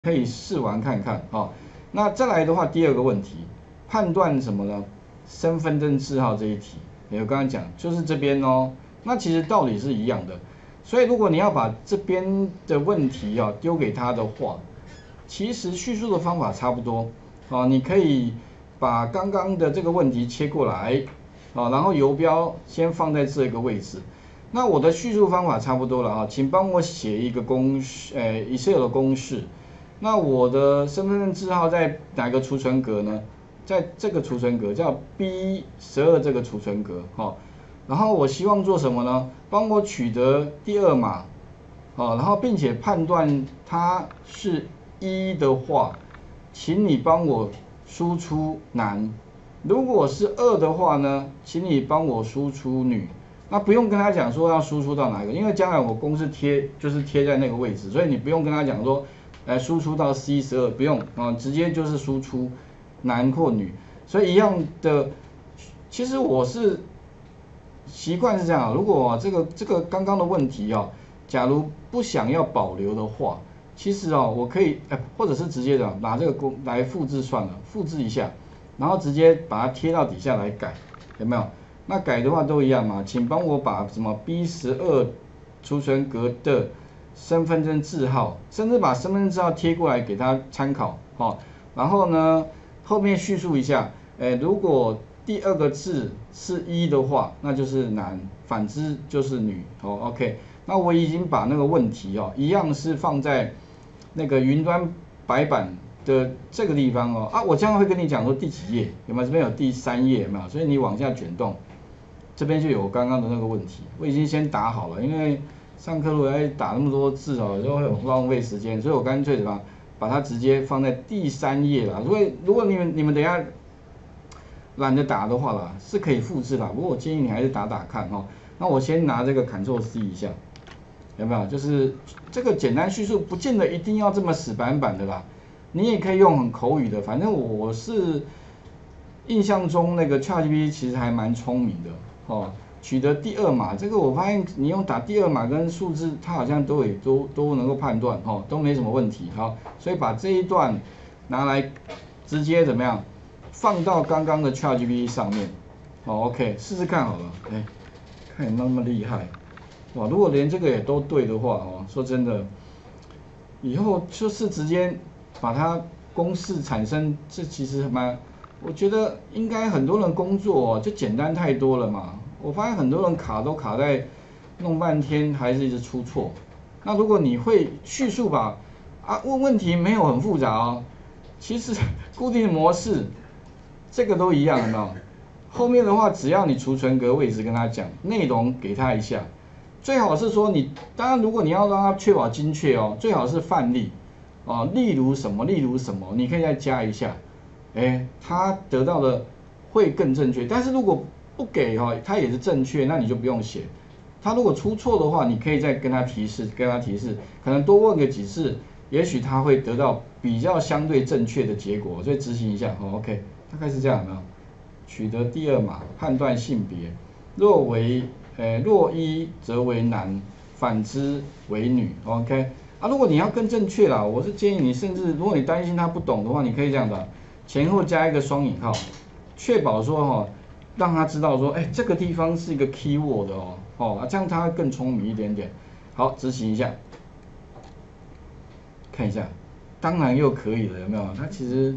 可以试玩看看啊。那再来的话，第二个问题，判断什么呢？身份证字号这一题，我刚刚讲就是这边哦。那其实道理是一样的，所以如果你要把这边的问题啊丢给他的话，其实叙述的方法差不多啊。你可以把刚刚的这个问题切过来啊，然后游标先放在这个位置。那我的叙述方法差不多了啊，请帮我写一个公式，Excel 的公式。那我的身份证字号在哪个储存格呢？在这个储存格叫 B12这个储存格，然后我希望做什么呢？帮我取得第二码，然后并且判断它是一的话，请你帮我输出男；如果是二的话呢，请你帮我输出女。那不用跟他讲说要输出到哪个，因为将来我公式就是贴在那个位置，所以你不用跟他讲说。来输出到 C12，不用啊，直接就是输出男或女，所以一样的。其实我是习惯是这样，如果这个刚刚的问题假如不想要保留的话，其实我可以或者是直接的拿这个来复制算了，复制一下，然后直接把它贴到底下来改，有没有？那改的话都一样嘛，请帮我把什么 B12储存格的身份证字号，甚至把身份证字号贴过来给他参考，然后呢，后面叙述一下，如果第二个字是一的话，那就是男，反之就是女，OK。那我已经把那个问题一样是放在那个云端白板的这个地方我将来会跟你讲说第几页，有没有？这边有第3页，有没有？所以你往下卷动，这边就有刚刚的那个问题，我已经先打好了，因为上课如果要打那么多字就会很浪费时间，所以我干脆把它直接放在第3页啦。如果你们等一下懒得打的话啦，是可以复制啦。不过我建议你还是打看那我先拿这个 Ctrl+C 一下，有没有？就是这个简单叙述，不见得一定要这么死板板的啦，你也可以用很口语的。反正我是印象中那个 ChatGPT 其实还蛮聪明的取得第二码，这个我发现你用打第二码跟数字，它好像都能够判断都没什么问题所以把这一段拿来直接怎么样放到刚刚的 ChatGPT 上面OK 试试看好了，看有没有那么厉害哇！如果连这个也都对的话说真的，以后就是直接把它公式产生，这其实我觉得应该很多人工作就简单太多了嘛。我发现很多人都卡在弄半天还是一直出错。那如果你会叙述吧，问题没有很复杂其实固定的模式这个都一样，有没有？后面的话只要你储存格位置跟他讲，内容给他一下，最好是说当然如果你要让他确保精确最好是范例例如什么，你可以再加一下，他得到的会更正确。但是如果不给他也是正确，那你就不用写。他如果出错的话，你可以再跟他提示，可能多问个几次，也许他会得到比较相对正确的结果。所以执行一下OK， 大概是这样，有没有？取得第二码，判断性别，若一则为男，反之为女 OK。如果你要更正确啦，我是建议你，甚至如果你担心他不懂的话，你可以这样的，前后加一个双引号，确保说让他知道说，这个地方是一个 keyword 这样他会更聪明一点点。好，执行一下，看一下，当然又可以了，有没有？他其实，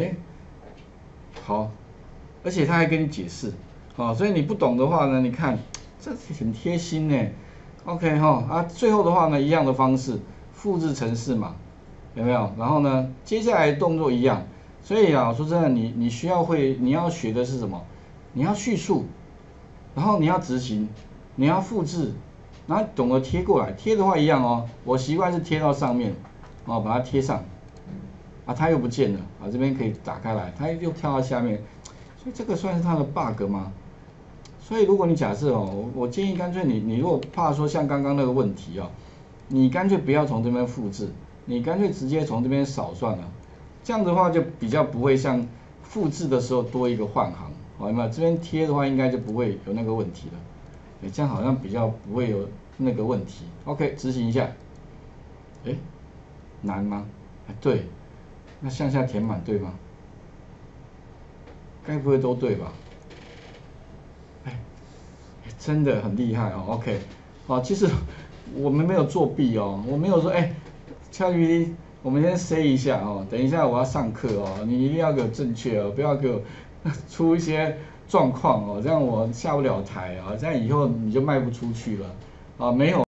好，而且他还跟你解释，所以你不懂的话呢，你看这很贴心呢。OK 最后的话呢，一样的方式，复制程式嘛，有没有？然后呢，接下来动作一样。所以说真的，你要学的是什么？你要叙述，然后你要执行，你要复制，然后懂得贴过来。贴的话一样我习惯是贴到上面，把它贴上，它又不见了这边可以打开来，它又跳到下面，所以这个算是它的 bug 吗？所以如果你假设我建议干脆你如果怕说像刚刚那个问题你干脆不要从这边复制，你干脆直接从这边扫算了。这样的话就比较不会像复制的时候多一个换行，有没有？这边贴的话应该就不会有那个问题了。这样好像比较不会有那个问题。OK， 执行一下。难吗？ 对，那向下填满对吗？该不会都对吧？真的很厉害哦。OK， 其实我们没有作弊哦，我没有说ChatGPT，我们先 say 一下哦，等一下我要上课哦，你一定要给我正确哦，不要给我出一些状况哦，这样我下不了台啊，这样以后你就卖不出去了啊，没有。